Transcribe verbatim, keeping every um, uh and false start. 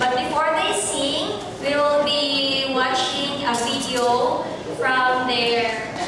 But before they sing, we will be watching a video from their